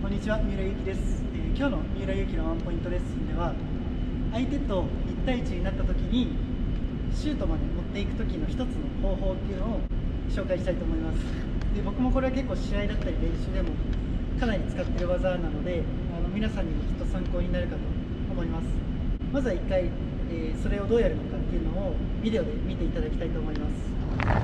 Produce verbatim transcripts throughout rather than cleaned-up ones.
こんにちは、三浦由紀です、えー、今日の三浦由紀のワンポイントレッスンでは、相手といち対いちになった時にシュートまで持っていく時の一つの方法っていうのを紹介したいと思います。で僕もこれは結構試合だったり練習でもかなり使っている技なので、あの皆さんにもきっと参考になるかと思います。まずはいっかい、えー、それをどうやるのかっていうのをビデオで見ていただきたいと思います。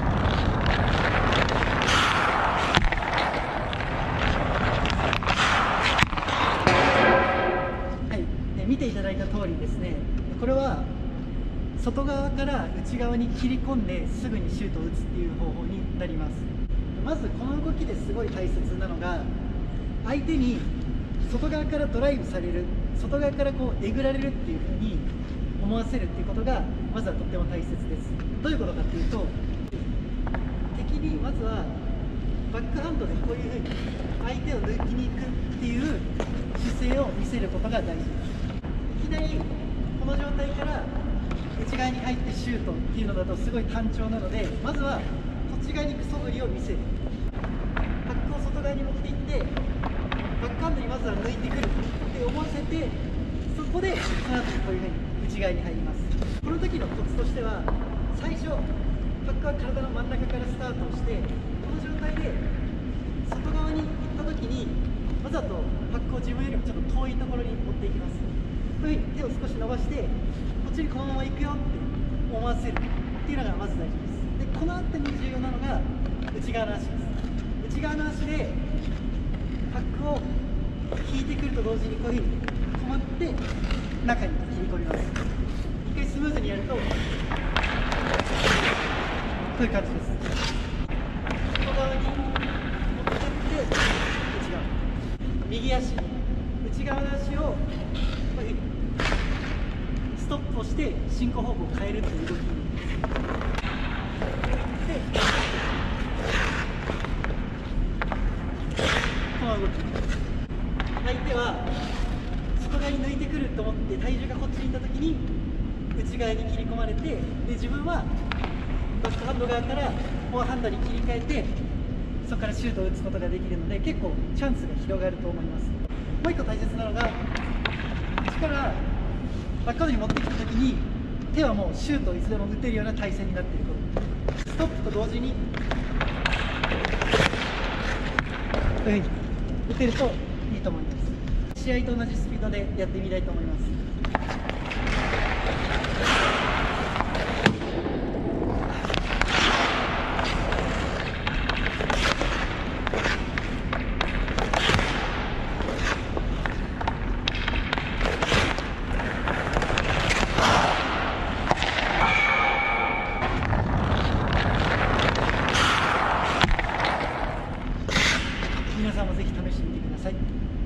見ていただいた通りですね、これは外側から内側に切り込んですぐにシュートを打つっていう方法になります。まずこの動きですごい大切なのが、相手に外側からドライブされる、外側からこうえぐられるっていうふうに思わせるっていうことがまずはとっても大切です。どういうことかっていうと、敵にまずはバックハンドでこういうふうに相手を抜きに行くっていう姿勢を見せることが大事です。いきなりこの状態から内側に入ってシュートっていうのだとすごい単調なので、まずはこっち側に行く素振りを見せる。パックを外側に持っていってバックハンドにまずは抜いてくるって思わせて、そこでその後にこういうふうに内側に入ります。この時のコツとしては、最初パックは体の真ん中からスタートをして、この状態で外側に行った時にわざとパックを自分よりもちょっと遠いところに持っていきます。こういうふうに手を少し伸ばして、こっちにこのまま行くよって思わせるっていうのがまず大事です。で、この後に重要なのが内側の足です。内側の足でパックを引いてくると同時にこういうふうに止まって中に切り込みます。一回スムーズにやるとこういう感じです。外側に持ってって内側、右足、内側の足をこういうふうにストップをして進行方向を変えるという動きになります。で、この動き、相手は外側に抜いてくると思って体重がこっちにいった時に内側に切り込まれて、で自分はバックハンド側からフォアハンドに切り替えて、そこからシュートを打つことができるので、結構チャンスが広がると思います。もう一個大切なのが、力バックハンドに持ってきたときに手はもうシュートをいつでも打てるような体勢になっていること。ストップと同時にこういうふうに打てるといいと思います。試合と同じスピードでやってみたいと思います。皆さんもぜひ試してみてください。